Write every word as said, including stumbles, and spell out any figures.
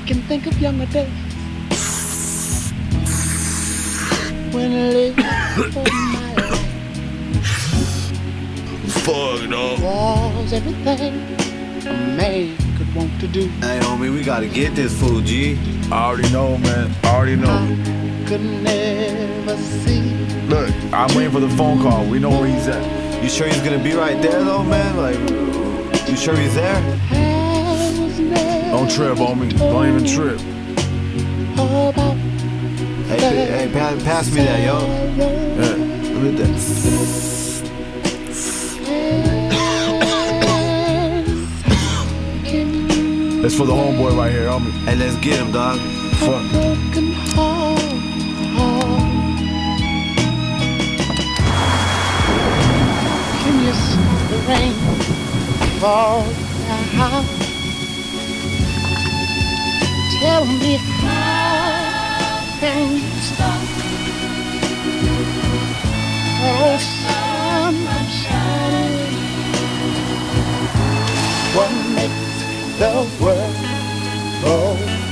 can think of younger days when I lived for my life. Fuck, dog. Was everything a man could want to do. Hey, homie, we gotta get this food, G. I already know, man. I already know. I could never see. Look, I'm waiting for the phone call. We know where he's at. You sure he's gonna be right there, though, man? Like, you sure he's there? Don't trip, homie. Don't even trip. Hey, hey, pass, pass me that, yo. Yeah, look at that. That's for the homeboy right here, homie. Hey, let's get him, dog. Fuck. Can you see the rain fall down? Tell me how can you stop? Oh, sun I'm shining. What makes the world go